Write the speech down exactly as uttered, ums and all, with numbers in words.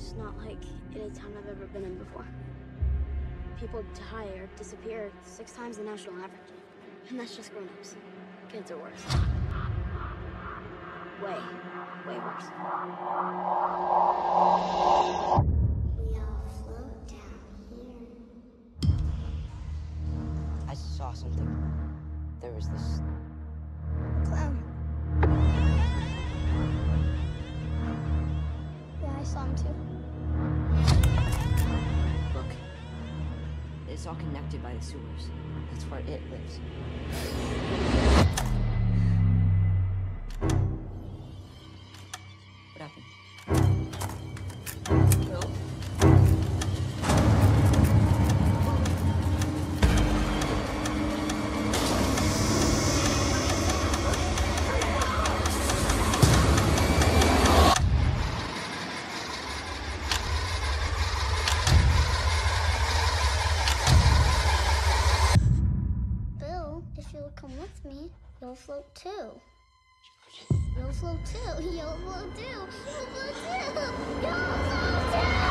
It's not like any town I've ever been in before. People die or disappear six times the national average. And that's just grown-ups. Kids are worse. Way, way worse. We all float down here. I saw something. There was this... clown. Yeah, I saw him too. Look. It's all connected by the sewers. That's where it lives. What happened? Bill? If you'll come with me, you'll float too. You'll float too. You'll float too. You'll float too. You'll float too.